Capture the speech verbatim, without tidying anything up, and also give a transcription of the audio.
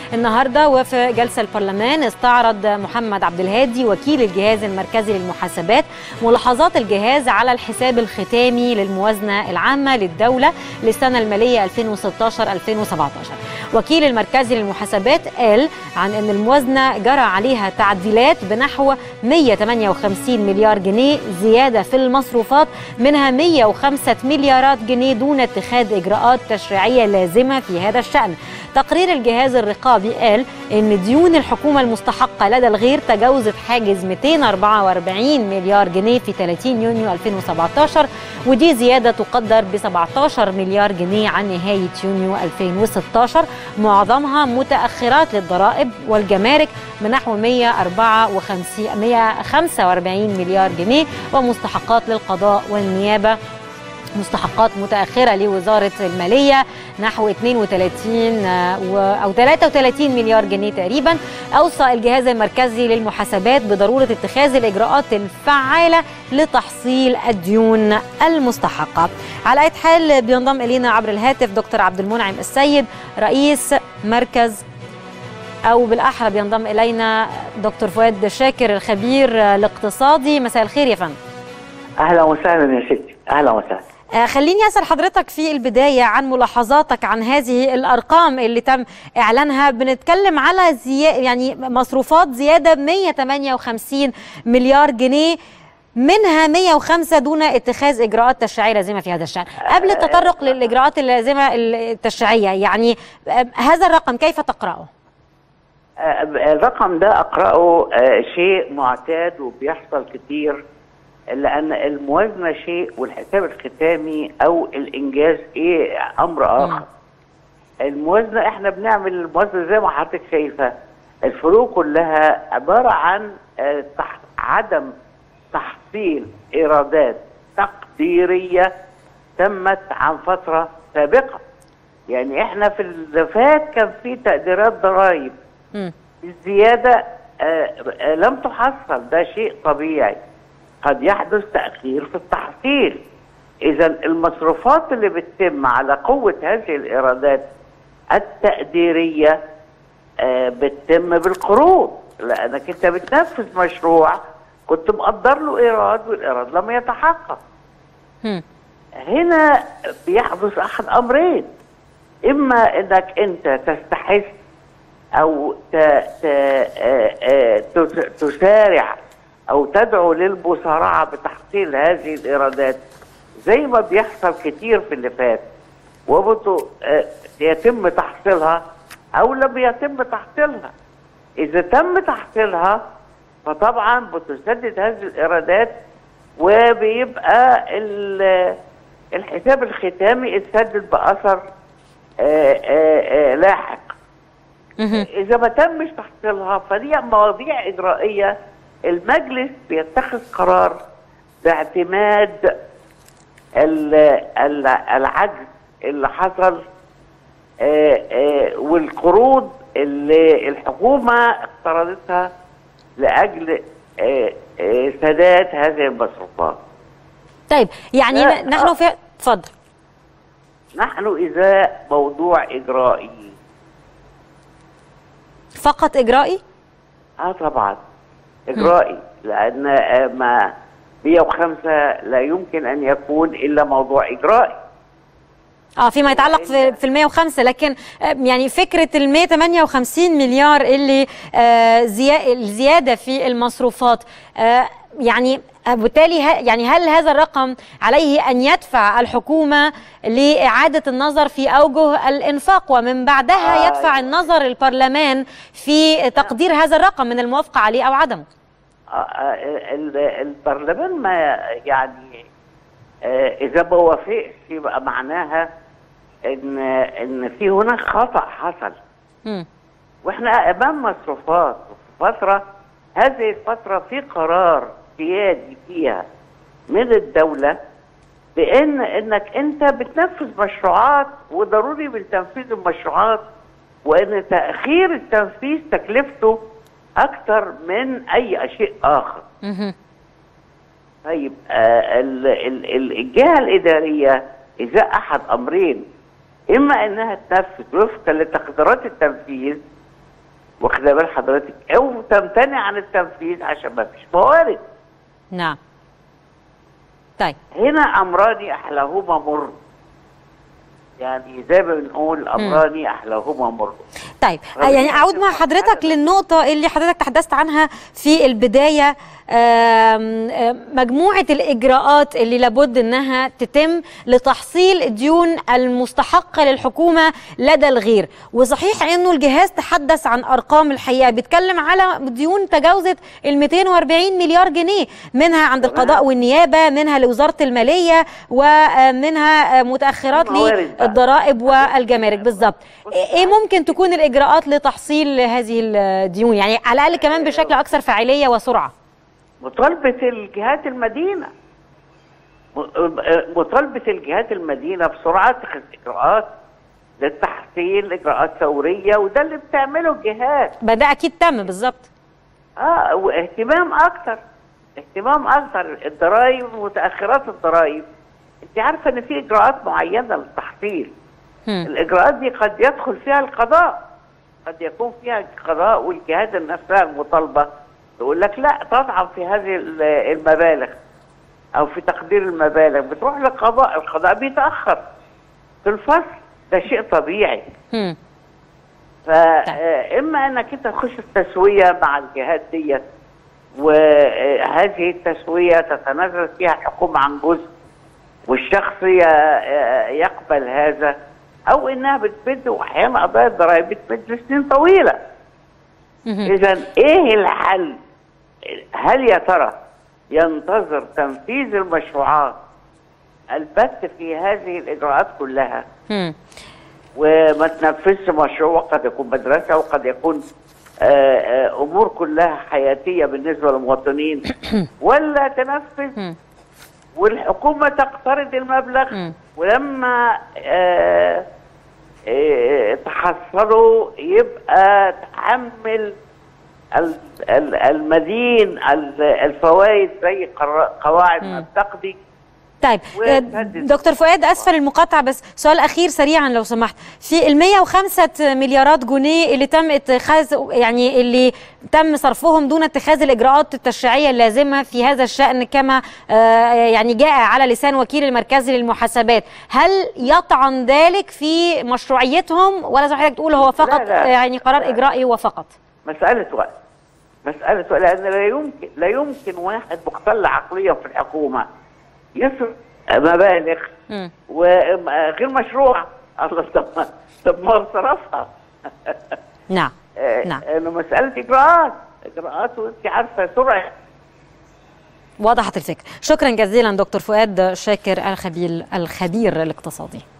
النهارده وفي جلسه البرلمان استعرض محمد عبد الهادي وكيل الجهاز المركزي للمحاسبات ملاحظات الجهاز على الحساب الختامي للموازنه العامه للدوله للسنه الماليه ألفين وستة عشر ألفين وسبعة عشر. وكيل المركزي للمحاسبات قال عن ان الموازنه جرى عليها تعديلات بنحو مئة وثمانية وخمسين مليار جنيه زياده في المصروفات، منها مئة وخمسة مليارات جنيه دون اتخاذ اجراءات تشريعيه لازمه في هذا الشان. تقرير الجهاز الرقابي قال ان ديون الحكومه المستحقه لدى الغير تجاوزت حاجز مئتين وأربعة وأربعين مليار جنيه في ثلاثين يونيو ألفين وسبعة عشر، ودي زياده تقدر ب سبعة عشر مليار جنيه عن نهايه يونيو ألفين وستة عشر، معظمها متاخرات للضرائب والجمارك بنحو مئة وخمسة وأربعين مليار جنيه، ومستحقات للقضاء والنيابه مستحقات متأخرة لوزارة المالية نحو اثنين وثلاثين أو ثلاثة وثلاثين مليار جنيه تقريبا. أوصى الجهاز المركزي للمحاسبات بضرورة اتخاذ الإجراءات الفعالة لتحصيل الديون المستحقة. على أي حال بينضم إلينا عبر الهاتف دكتور عبد المنعم السيد رئيس مركز، أو بالأحرى بينضم إلينا دكتور فؤاد شاكر الخبير الاقتصادي. مساء الخير يا فندم. أهلا وسهلا يا ستي. أهلا وسهلا. خليني أسأل حضرتك في البداية عن ملاحظاتك عن هذه الأرقام اللي تم إعلانها. بنتكلم على زي... يعني مصروفات زيادة ب مئة وثمانية وخمسين مليار جنيه، منها مئة وخمسة دون اتخاذ إجراءات تشريعية لازمة في هذا الشأن. قبل التطرق للإجراءات اللازمة التشريعية، يعني هذا الرقم كيف تقرأه؟ الرقم ده أقرأه شيء معتاد وبيحصل كتير، لأن الموازنة شيء والحساب الختامي أو الإنجاز إيه أمر آخر. الموازنة إحنا بنعمل الموازنة زي ما حضرتك شايفة، الفروق كلها عبارة عن تح... عدم تحصيل إيرادات تقديرية تمت عن فترة سابقة. يعني إحنا في اللي فات كان في تقديرات ضرائب الزيادة آه لم تحصل، ده شيء طبيعي، قد يحدث تأخير في التحصيل. إذا المصروفات اللي بتتم على قوة هذه الإيرادات التقديرية آه بتتم بالقروض، لأنك أنت بتنفذ مشروع كنت مقدر له إيراد والإيراد لم يتحقق. هنا بيحدث أحد أمرين، إما أنك أنت تستحث أو تسارع أو تدعو للمسارعة بتحصيل هذه الإيرادات زي ما بيحصل كتير في اللي فات، ويتم تحصيلها أو لم يتم تحصيلها. إذا تم تحصيلها فطبعا بتسدد هذه الإيرادات وبيبقى الحساب الختامي اتسدد بأثر لاحق. إذا ما تمش تحصيلها فدي مواضيع إجرائية، المجلس بيتخذ قرار باعتماد العجز اللي حصل والقروض اللي الحكومة اقترضتها لأجل سداد هذه المصروفات. طيب يعني نحن في اتفضل. نحن إذا موضوع إجرائي فقط إجرائي؟ اه طبعا إجرائي، لأن ما مئة وخمسة لا يمكن أن يكون إلا موضوع إجرائي. اه فيما يتعلق في في ال مئة وخمسة، لكن يعني فكرة ال مئة وثمانية وخمسين مليار اللي آه زيادة في المصروفات، آه يعني بالتالي يعني هل هذا الرقم عليه أن يدفع الحكومة لإعادة النظر في أوجه الإنفاق، ومن بعدها يدفع النظر البرلمان في تقدير هذا الرقم من الموافقة عليه أو عدمه؟ البرلمان ما يعني إذا ما وافقش يبقى معناها إن إن في هناك خطأ حصل. م. وإحنا أمام مصروفات فترة، هذه الفترة في قرار سيادي فيها من الدولة بأن إنك أنت بتنفذ مشروعات وضروري من تنفيذ المشروعات، وإن تأخير التنفيذ تكلفته أكثر من أي شيء آخر. م. طيب آه ال ال الجهة الإدارية إذا أحد أمرين، إما أنها تنفذ وفقا لتقديرات التنفيذ واخده بال حضرتك، او تمتنع عن التنفيذ عشان ما فيش موارد. نعم. طيب هنا امران احلاهما مر، يعني زي ما بنقول امران احلاهما مر. طيب يعني اعود مع حضرتك للنقطه اللي حضرتك تحدثت عنها في البدايه، مجموعه الاجراءات اللي لابد انها تتم لتحصيل الديون المستحقه للحكومه لدى الغير. وصحيح انه الجهاز تحدث عن ارقام، الحقيقه بيتكلم على ديون تجاوزت ال مئتين وأربعين مليار جنيه، منها عند القضاء والنيابه، منها لوزاره الماليه، ومنها متاخرات للضرائب والجمارك. بالظبط ايه ممكن تكون الاجراءات لتحصيل هذه الديون، يعني على الاقل كمان بشكل اكثر فاعليه وسرعه؟ مطالبه الجهات المدينه مطالبه الجهات المدينه بسرعه اتخاذ اجراءات للتحصيل، اجراءات فوريه، وده اللي بتعمله الجهات. ده اكيد تم. بالظبط. اه واهتمام اكتر اهتمام اكتر الضرائب ومتاخرات الضرائب. انت عارفه ان في اجراءات معينه للتحصيل. هم. الاجراءات دي قد يدخل فيها القضاء، قد يكون فيها القضاء والجهات نفسها المطالبه تقول لك لا تضعف في هذه المبالغ او في تقدير المبالغ، بتروح للقضاء، القضاء بيتاخر في الفصل، ده شيء طبيعي. هم. فاما انك انت تخش التسويه مع الجهات ديت، وهذه التسويه تتنازل فيها الحكومه عن جزء والشخص يقبل هذا، او انها بتمد، واحيانا قضايا الضرائب بتمد لسنين طويله. اذا ايه الحل؟ هل يا ترى ينتظر تنفيذ المشروعات البت في هذه الاجراءات كلها وما تنفذش مشروع، وقد يكون مدرسه، وقد يكون آآ آآ امور كلها حياتيه بالنسبه للمواطنين، ولا تنفذ والحكومه تقترض المبلغ ولما آآ آآ تحصلوا يبقى تحمل المدين الفوائد زي قواعد ما بتقضي. طيب دكتور فؤاد، اسفل المقاطعه بس سؤال اخير سريعا لو سمحت، في ال مئة وخمسة مليارات جنيه اللي تم اتخاذ، يعني اللي تم صرفهم دون اتخاذ الاجراءات التشريعيه اللازمه في هذا الشان كما يعني جاء على لسان وكيل المركزي للمحاسبات، هل يطعن ذلك في مشروعيتهم ولا زي ما حضرتك تقول هو فقط لا لا يعني قرار لا اجرائي وفقط؟ مساله وقت، مساله وقت، لان لا يمكن لا يمكن واحد مختل عقليا في الحكومه يصرف مبالغ وغير مشروع. الله، طب طب ما صرفها. نعم نعم انه مساله اجراءات اجراءات وانت عارفه سرعه. وضحت الفكره. شكرا جزيلا دكتور فؤاد شاكر الخبير الخبير الاقتصادي.